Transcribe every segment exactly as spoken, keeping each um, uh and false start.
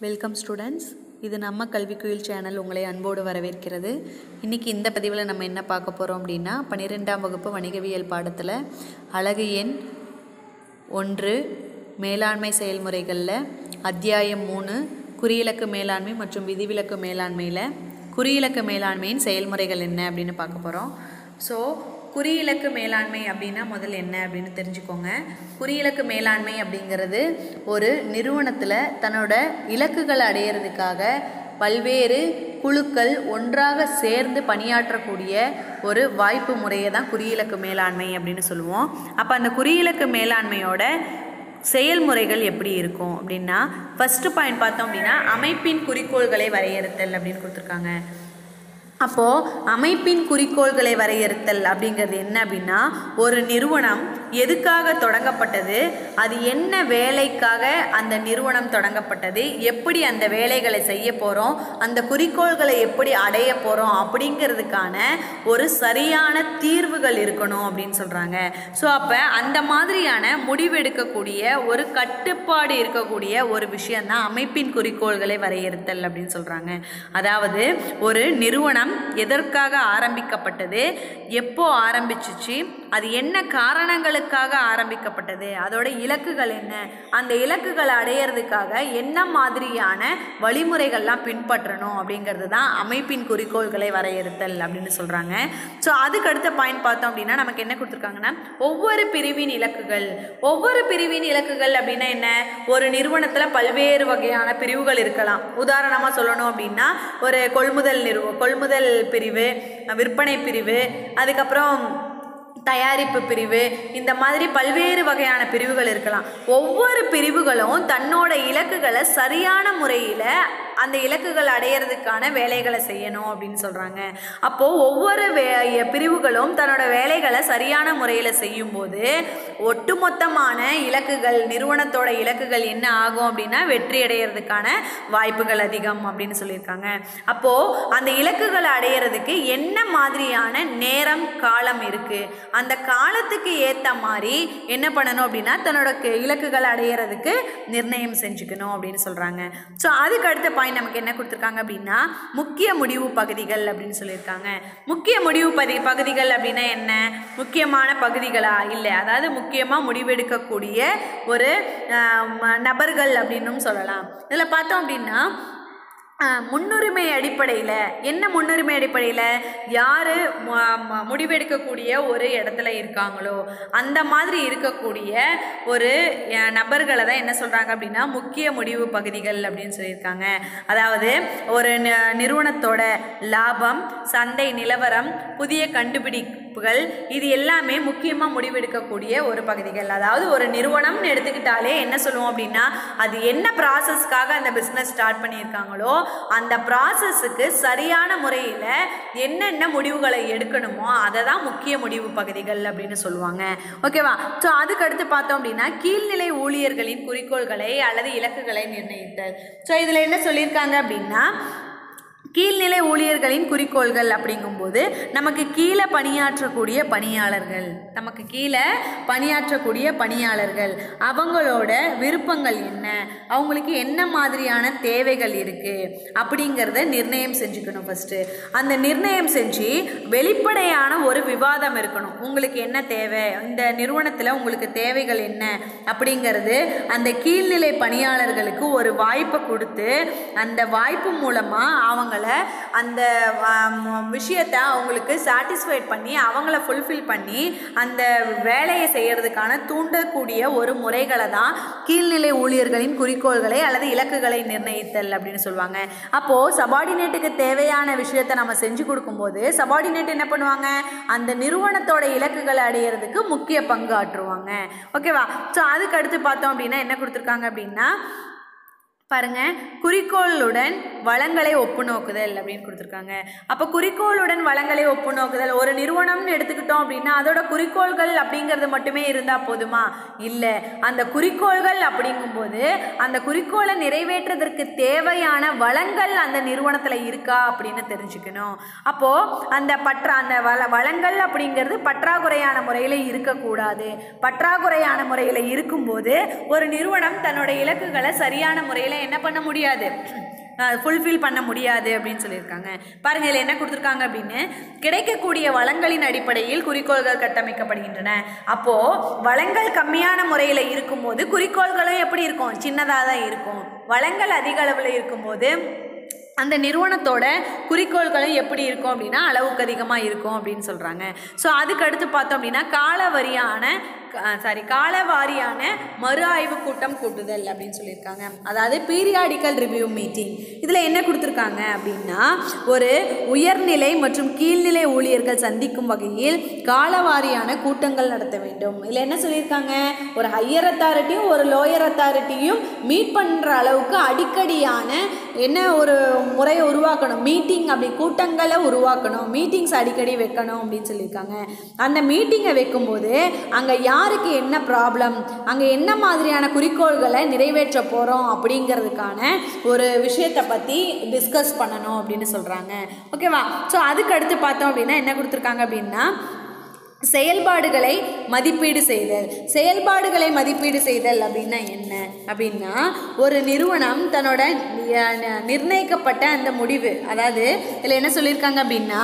Welcome students. இது நம்ம கல்விக்குயில் channel உங்களை அன்போடு வரவேற்கிறது. இன்றைக்கி இந்த பதிவில் நம்ம என்ன பார்க்க போகிறோம் அப்படின்னா, பன்னிரெண்டாம் வகுப்பு வணிகவியல் பாடத்தில் அலகு எண் ஒன்று மேலாண்மை செயல்முறைகளில் அத்தியாயம் மூணு குறியிலக்கு மேலாண்மை மற்றும் விதிவிலக்கு மேலாண்மையில் குறியிலக்கு மேலாண்மையின் செயல்முறைகள் என்ன அப்படின்னு பார்க்க போகிறோம். ஸோ குறியிலக்கு மேலாண்மை அப்படின்னா முதல்ல என்ன அப்படின்னு தெரிஞ்சுக்கோங்க. குறியிலக்கு மேலாண்மை அப்படிங்கிறது ஒரு நிறுவனத்தில் தன்னோட இலக்குகளை அடையிறதுக்காக பல்வேறு குழுக்கள் ஒன்றாக சேர்ந்து பணியாற்றக்கூடிய ஒரு வாய்ப்பு முறையை தான் குறியிலக்கு மேலாண்மை அப்படின்னு சொல்லுவோம். அப்போ அந்த குறியிலக்கு மேலாண்மையோட செயல்முறைகள் எப்படி இருக்கும் அப்படின்னா, ஃபஸ்ட்டு பாயிண்ட் பார்த்தோம் அப்படின்னா அமைப்பின் குறிக்கோள்களை வரையறுத்தல் அப்படின்னு கொடுத்துருக்காங்க. அப்போது அமைப்பின் குறிக்கோள்களை வரையறுத்தல் அப்படிங்கிறது என்ன அப்படின்னா, ஒரு நிறுவனம் எதுக்காக தொடங்கப்பட்டது, அது என்ன வேலைக்காக அந்த நிறுவனம் தொடங்கப்பட்டது, எப்படி அந்த வேலைகளை செய்ய போகிறோம், அந்த குறிக்கோள்களை எப்படி அடைய போகிறோம் அப்படிங்கிறதுக்கான ஒரு சரியான தீர்வுகள் இருக்கணும் அப்படின்னு சொல்கிறாங்க. ஸோ அப்போ அந்த மாதிரியான முடிவெடுக்கக்கூடிய ஒரு கட்டுப்பாடு இருக்கக்கூடிய ஒரு விஷயந்தான் அமைப்பின் குறிக்கோள்களை வரையறுத்தல் அப்படின்னு சொல்கிறாங்க. அதாவது ஒரு நிறுவனம் எதற்காக ஆரம்பிக்கப்பட்டது, எப்போ ஆரம்பிச்சிச்சு, அது என்ன காரணங்களுக்காக ஆரம்பிக்கப்பட்டது, அதோட இலக்குகள் என்ன, அந்த இலக்குகளை அடையிறதுக்காக என்ன மாதிரியான வழிமுறைகள்லாம் பின்பற்றணும் அப்படிங்கிறது தான் அமைப்பின் குறிக்கோள்களை வரையறுத்தல் அப்படின்னு சொல்கிறாங்க. ஸோ அதுக்கு அடுத்த பாயிண்ட் பார்த்தோம் அப்படின்னா, நமக்கு என்ன கொடுத்துருக்காங்கன்னா, ஒவ்வொரு பிரிவின் இலக்குகள். ஒவ்வொரு பிரிவின் இலக்குகள் அப்படின்னா என்ன, ஒரு நிறுவனத்தில் பல்வேறு வகையான பிரிவுகள் இருக்கலாம். உதாரணமாக சொல்லணும் அப்படின்னா, ஒரு கொள்முதல் நிறுவ கொள்முதல் பிரிவு, விற்பனை பிரிவு, அதுக்கப்புறம் தயாரிப்பு பிரிவு, இந்த மாதிரி பல்வேறு வகையான பிரிவுகள் இருக்கலாம். ஒவ்வொரு பிரிவுகளும் தன்னோட இலக்குகளை சரியான முறையில் அந்த இலக்குகள் அடையிறதுக்கான வேலைகளை செய்யணும் அப்படின்னு சொல்கிறாங்க. அப்போது ஒவ்வொரு வே பிரிவுகளும் தன்னோட வேலைகளை சரியான முறையில் செய்யும்போது ஒட்டுமொத்தமான இலக்குகள், நிறுவனத்தோட இலக்குகள் என்ன ஆகும் அப்படின்னா வெற்றி அடையிறதுக்கான வாய்ப்புகள் அதிகம் அப்படின்னு சொல்லியிருக்காங்க. அப்போது அந்த இலக்குகளை அடையிறதுக்கு என்ன மாதிரியான நேரம் காலம் இருக்குது, அந்த காலத்துக்கு ஏற்ற மாதிரி என்ன பண்ணணும் அப்படின்னா தன்னோட இலக்குகளை அடையிறதுக்கு நிர்ணயம் செஞ்சுக்கணும் அப்படின்னு சொல்கிறாங்க. ஸோ அதுக்கு அடுத்த பாயிண்ட் நமக்கு என்ன கொடுத்துருக்காங்க அப்படின்னா, முக்கிய முடிவு பகுதிகள் அப்படின்னு சொல்லியிருக்காங்க. முக்கிய முடிவு பதி பகுதிகள் அப்படின்னா என்ன, முக்கியமான பகுதிகளா இல்லை, அதாவது முக்கியமாக முடிவெடுக்கக்கூடிய ஒரு நபர்கள் அப்படின்னும் சொல்லலாம். இதில் பார்த்தோம் அப்படின்னா முன்னுரிமை அடிப்படையில் என்ன, முன்னுரிமை அடிப்படையில் யார் முடிவெடுக்கக்கூடிய ஒரு இடத்துல இருக்காங்களோ அந்த மாதிரி இருக்கக்கூடிய ஒரு நபர்களை தான் என்ன சொல்கிறாங்க அப்படின்னா முக்கிய முடிவு பகுதிகள் அப்படின்னு சொல்லியிருக்காங்க. அதாவது ஒரு நிறுவனத்தோட லாபம், சந்தை நிலவரம், புதிய கண்டுபிடிப்புகள், இது எல்லாமே முக்கியமாக முடிவெடுக்கக்கூடிய ஒரு பகுதிகள். அதாவது ஒரு நிறுவனம்னு எடுத்துக்கிட்டாலே என்ன சொல்லுவோம் அப்படின்னா, அது என்ன ப்ராசஸ்க்காக அந்த பிஸ்னஸ் ஸ்டார்ட் பண்ணியிருக்காங்களோ அந்த ப்ராசஸுக்கு சரியான முறையில் என்னென்ன முடிவுகளை எடுக்கணுமோ அதை தான் முக்கிய முடிவு பகுதிகள் அப்படின்னு சொல்லுவாங்க. ஓகேவா? ஸோ அதுக்கு அடுத்து பார்த்தோம் அப்படின்னா கீழ்நிலை ஊழியர்களின் குறிக்கோள்களை அல்லது இலக்குகளை நிர்ணயித்தல். ஸோ இதில் என்ன சொல்லியிருக்காங்க அப்படின்னா, கீழ்நிலை ஊழியர்களின் குறிக்கோள்கள் அப்படிங்கும்போது நமக்கு கீழே பணியாற்றக்கூடிய பணியாளர்கள், நமக்கு கீழே பணியாற்றக்கூடிய பணியாளர்கள் அவங்களோட விருப்பங்கள் என்ன, அவங்களுக்கு என்ன மாதிரியான தேவைகள் இருக்குது அப்படிங்கிறத நிர்ணயம் செஞ்சுக்கணும். ஃபஸ்ட்டு அந்த நிர்ணயம் செஞ்சு வெளிப்படையான ஒரு விவாதம் இருக்கணும். உங்களுக்கு என்ன தேவை, இந்த நிறுவனத்தில் உங்களுக்கு தேவைகள் என்ன அப்படிங்கிறது அந்த கீழ்நிலை பணியாளர்களுக்கு ஒரு வாய்ப்பை கொடுத்து அந்த வாய்ப்பு மூலமாக அவங்கள அந்த விஷயத்தை அவங்களுக்கு சாட்டிஸ்ஃபைட் பண்ணி அவங்கள ஃபுல்ஃபில் பண்ணி அந்த வேலையை செய்கிறதுக்கான தூண்டக்கூடிய ஒரு முறைகளை தான் கீழ்நிலை ஊழியர்களின் குறிக்கோள்களை அல்லது இலக்குகளை நிர்ணயித்தல் அப்படின்னு சொல்லுவாங்க. அப்போது சபார்டினேட்டுக்கு தேவையான விஷயத்தை நம்ம செஞ்சு கொடுக்கும்போது சபார்டினேட் என்ன பண்ணுவாங்க, அந்த நிறுவனத்தோட இலக்குகளை அடையிறதுக்கு முக்கிய பங்கு ஆற்றுவாங்க. ஓகேவா? ஸோ அதுக்கு அடுத்து பார்த்தோம் அப்படின்னா என்ன கொடுத்துருக்காங்க அப்படின்னா, பாருங்க, குறிக்கோளுடன் வளங்களை ஒப்பு நோக்குதல் அப்படின்னு கொடுத்துருக்காங்க. அப்போ குறிக்கோளுடன் வளங்களை ஒப்பு நோக்குதல், ஒரு நிறுவனம்னு எடுத்துக்கிட்டோம் அப்படின்னா அதோட குறிக்கோள்கள் அப்படிங்கிறது மட்டுமே இருந்தால் போதுமா? இல்லை, அந்த குறிக்கோள்கள் அப்படிங்கும்போது அந்த குறிக்கோளை நிறைவேற்றுவதற்கு தேவையான வளங்கள் அந்த நிறுவனத்தில் இருக்கா அப்படின்னு தெரிஞ்சுக்கணும். அப்போது அந்த பற்ற அந்த வள வளங்கள் அப்படிங்கிறது பற்றாக்குறையான முறையில் இருக்கக்கூடாது. பற்றாக்குறையான முறையில் இருக்கும்போது ஒரு நிறுவனம் தன்னோட இலக்குகளை சரியான முறையில் தேவைகளை என்ன பண்ண முடியாது, ஃபுல்ஃபில் பண்ண முடியாது அப்படின்னு சொல்லியிருக்காங்க. பாருங்கள் இதில் என்ன கொடுத்துருக்காங்க அப்படின்னு, கிடைக்கக்கூடிய வளங்களின் அடிப்படையில் குறிக்கோள்கள் கட்டமைக்கப்படுகின்றன. அப்போது வளங்கள் கம்மியான முறையில் இருக்கும்போது குறிக்கோள்களும் எப்படி இருக்கும், சின்னதாக தான் இருக்கும். வளங்கள் அதிக அளவில் இருக்கும்போது அந்த நிறுவனத்தோட குறிக்கோள்களும் எப்படி இருக்கும் அப்படின்னா அளவுக்கு அதிகமாக இருக்கும் அப்படின்னு சொல்கிறாங்க. ஸோ அதுக்கு அடுத்து பார்த்தோம் அப்படின்னா காலவரியான சாரி காலவாரியான மறு ஆய்வு கூட்டம் கூட்டுதல் அப்படின்னு சொல்லியிருக்காங்க. அதாவது பீரியாடிக்கல் ரிவ்யூ மீட்டிங். இதில் என்ன கொடுத்துருக்காங்க அப்படின்னா, ஒரு உயர்நிலை மற்றும் கீழ்நிலை ஊழியர்கள் சந்திக்கும் வகையில் காலவாரியான கூட்டங்கள் நடத்த வேண்டும். இதில் என்ன சொல்லியிருக்காங்க, ஒரு ஹையர் அத்தாரிட்டியும் ஒரு லோயர் அத்தாரிட்டியும் மீட் பண்ணுற அளவுக்கு அடிக்கடியான என்ன ஒரு முறையை உருவாக்கணும், மீட்டிங் அப்படி கூட்டங்களை உருவாக்கணும், மீட்டிங்ஸ் அடிக்கடி வைக்கணும் அப்படின்னு சொல்லியிருக்காங்க. அந்த மீட்டிங்கை வைக்கும்போது அங்கே யார் யாருக்கு என்ன ப்ராப்ளம், அங்கே என்ன மாதிரியான குறிக்கோள்களை நிறைவேற்ற போகிறோம் அப்படிங்கிறதுக்கான ஒரு விஷயத்தை பற்றி டிஸ்கஸ் பண்ணணும் அப்படின்னு சொல்கிறாங்க. ஓகேவா? ஸோ அதுக்கு அடுத்து பார்த்தோம் அப்படின்னா என்ன கொடுத்துருக்காங்க அப்படின்னா, செயல்பாடுகளை மதிப்பீடு செய்தல். செயல்பாடுகளை மதிப்பீடு செய்தல் அப்படின்னா என்ன அப்படின்னா, ஒரு நிறுவனம் தன்னோட நிர்ணயிக்கப்பட்ட அந்த முடிவு, அதாவது இதில் என்ன சொல்லியிருக்காங்க அப்படின்னா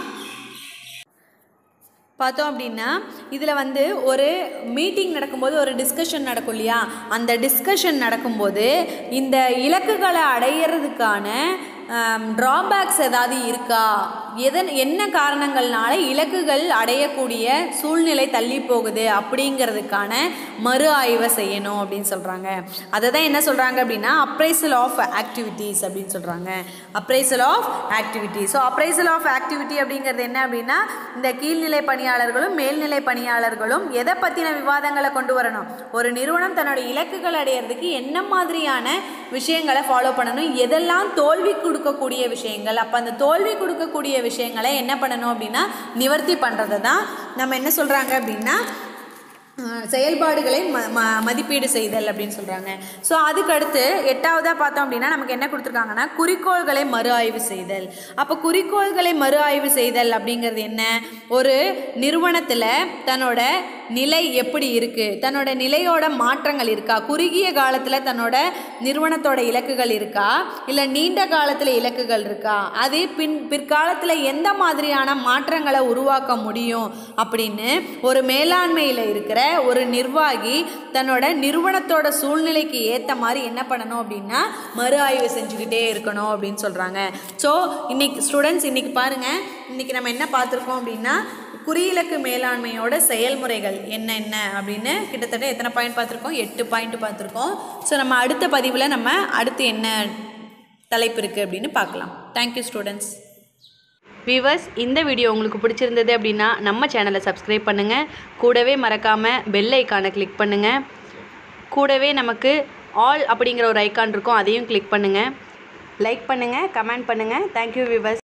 பார்த்தோம் அப்படின்னா இதில் வந்து ஒரு மீட்டிங் நடக்கும்போது ஒரு டிஸ்கஷன் நடக்கும் இல்லையா, அந்த டிஸ்கஷன் நடக்கும்போது இந்த இலக்குகளை அடையிறதுக்கான ட்ராபேக்ஸ் ஏதாவது இருக்கா, எதன் என்ன காரணங்கள்னால இலக்குகள் அடையக்கூடிய சூழ்நிலை தள்ளி போகுது அப்படிங்கிறதுக்கான மறு ஆய்வை செய்யணும் அப்படின்னு சொல்கிறாங்க. அதை தான் என்ன சொல்கிறாங்க அப்படின்னா அப்ரைசல் ஆஃப் ஆக்டிவிட்டீஸ் அப்படின்னு சொல்கிறாங்க. Appraisal of activity. So appraisal of activity அப்படிங்கிறது என்ன அப்படின்னா, இந்த கீழ்நிலை பணியாளர்களும் மேல்நிலை பணியாளர்களும் எதை பற்றின விவாதங்களை கொண்டு வரணும், ஒரு நிறுவனம் தன்னோட இலக்குகள் அடையிறதுக்கு என்ன மாதிரியான விஷயங்களை ஃபாலோ பண்ணணும், எதெல்லாம் தோல்வி கொடுக்கக்கூடிய விஷயங்கள், அப்போ அந்த தோல்வி கொடுக்கக்கூடிய விஷயங்களை என்ன பண்ணணும் அப்படின்னா நிவர்த்தி பண்ணுறது தான் நம்ம என்ன சொல்கிறாங்க அப்படின்னா செயல்பாடுகளை ம ம மதிப்பீடு செய்தல் அப்படின்னு சொல்கிறாங்க. ஸோ அதுக்கு அடுத்து எட்டாவதாக பார்த்தோம் அப்படின்னா நமக்கு என்ன கொடுத்துருக்காங்கன்னா குறிக்கோள்களை மறு ஆய்வு செய்தல். அப்போ குறிக்கோள்களை மறு ஆய்வு செய்தல் அப்படிங்கிறது என்ன, ஒரு நிறுவனத்தில் தன்னோட நிலை எப்படி இருக்குது, தன்னோட நிலையோட மாற்றங்கள் இருக்கா, குறுகிய காலத்தில் தன்னோட நிறுவனத்தோட இலக்குகள் இருக்கா, இல்லை நீண்ட காலத்தில் இலக்குகள் இருக்கா, அது பின் பிற்காலத்தில் எந்த மாதிரியான மாற்றங்களை உருவாக்க முடியும் அப்படின்னு ஒரு மேலாண்மையில் இருக்கிற ஒரு நிர்வாகி தன்னோட நிறுவனத்தோட சூழ்நிலைக்கு ஏற்ற மாதிரி என்ன பண்ணணும் அப்படின்னா மறு ஆய்வு செஞ்சுக்கிட்டே இருக்கணும் அப்படின்னு சொல்கிறாங்க. ஸோ இன்னைக்கு ஸ்டூடெண்ட்ஸ் இன்னைக்கு பாருங்கள், இன்னைக்கு நம்ம என்ன பார்த்துருக்கோம் அப்படின்னா குறியிலக்கு மேலாண்மையோட செயல்முறைகள் என்ன என்ன அப்படின்னு கிட்டத்தட்ட எத்தனை பாயிண்ட் பார்த்துருக்கோம், எட்டு பாயிண்ட் பார்த்துருக்கோம். ஸோ நம்ம அடுத்த பதிவில் நம்ம அடுத்து என்ன தலைப்பு இருக்குது அப்படின்னு பார்க்கலாம். Thank you students. வியூவர்ஸ், இந்த வீடியோ உங்களுக்கு பிடிச்சிருந்தது அப்படின்னா நம்ம சேனலை சப்ஸ்கிரைப் பண்ணுங்கள், கூடவே மறக்காமல் பெல் ஐக்கானை கிளிக் பண்ணுங்கள், கூடவே நமக்கு ஆல் அப்படிங்கிற ஒரு ஐக்கான் இருக்கும், அதையும் கிளிக் பண்ணுங்கள், லைக் பண்ணுங்கள், கமெண்ட் பண்ணுங்கள். Thank you viewers.